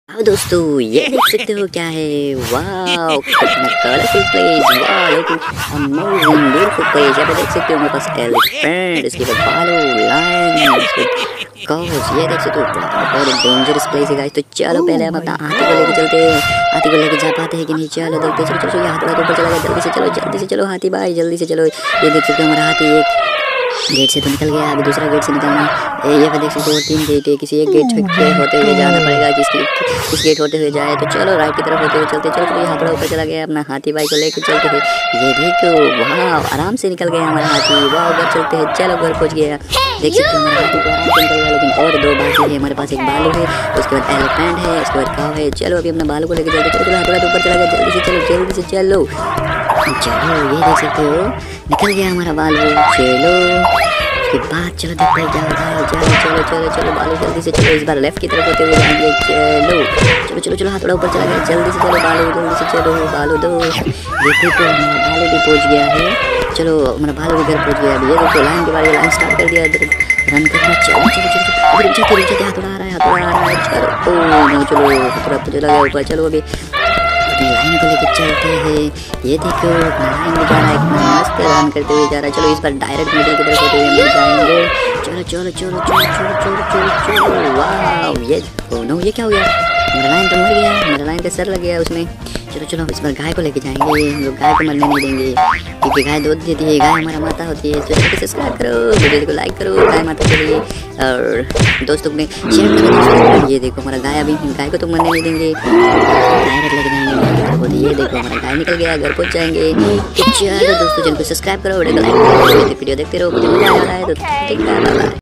हाँ दोस्तों, ये देख सकते हो क्या है। वाओ, कितना colourful place. Wow, amazing beautiful place. यहाँ पे देख सकते हो मेरे पास एलिफेंट, इसके बाद भालू, लायन, काउस। ये देख सकते हो बहुत डेंजरस प्लेस है गाइस। तो चलो पहले हम अपना हाथी को लेके चलते हैं। हाथी को लेके जा पाते हैं कि नहीं, चलो देखते हैं। चलो चलो, ये हाथी वाला ऊपर चला गया। जल्दी से चलो हाथी भाई, जल्दी से चलो। ये देख सकते हो हमारा हाथी एक गेट से तो निकल गया, अभी दूसरा गेट से निकलना है। ये पे देख सकते हो 3 गेट है, किसी एक गेट से होते हुए जाना पड़ेगा। किस गेट होते हुए जाए तो चलो राइट की तरफ होते हुए चलते। चलो चलो, यहाँ थोड़ा ऊपर चला गया, अपना हाथी भाई को लेकर चलते हैं। ये देखो, वाह आराम से निकल गया हमारा हाथी। वाह घर चलते हैं, चलो घर पहुँच गया। देख सकते हो हमारा हाथी को आराम से निकल गया, लेकिन और 2 बाकी है हमारे पास। एक बालू है, उसके बाद एलिफेंट है, उसके बाद काव है। चलो अभी अपना बालू को लेकर चलते। चलो हाथी ऊपर चला गया, जल्दी से चलो चलो। ये देख सकते हो निकल गया हमारा बालू। चलो उसके बाद चलो देखते हैं, चलो बालू जल्दी से चलो। इस बार लेफ्ट की तरफ होते हुए जाएंगे। चलो हाथ थोड़ा ऊपर चला गया, जल्दी से चलो बालू, जल्दी से चलो बालू दो। ये देखो हमारा बालू भी पहुंच गया है। चलो हमारा बालू भी घर पहुंच गया। अभी ये देखो लाइन के बारे लाइन स्टार्ट कर दिया, रन करना। चलो हाथ उड़ा आ रहा है। चलो थोड़ा चला गया ऊपर। चलो अभी लाइन को लेकर चलते हैं। ये देखो लाइन में जा रहा है, कितना मस्त रन करते हुए जा रहा है। चलो इस बार डायरेक्ट मिडिल की तरफ होते हुए हम जाएंगे। चलो। वाह, ये क्या हो गया? मेरा लाइन तो मर गया, मेरा लाइन का सर लग गया उसमें। चलो इस बार गाय को लेके जाएंगे। हम लोग गाय को मरने नहीं देंगे, क्योंकि गाय दूध देती है, गाय हमारा माता होती है। तो सब्सक्राइब करो, वीडियो को लाइक करो गाय माता के लिए, और दोस्तों में शेयर करो। ये देखो हमारा गाय, अभी गाय को तो मरने नहीं देंगे, डायरेक्ट लेके जाएंगे। ये देखो हमारा गाय निकल गया, घर पहुंच जाएंगे। चलो दोस्तों, चैनल को सब्सक्राइब करो, वीडियो को लाइक करो, वीडियो देखते रहो। मुझे मजा आ रहा है तो ठीक है, बाय बाय।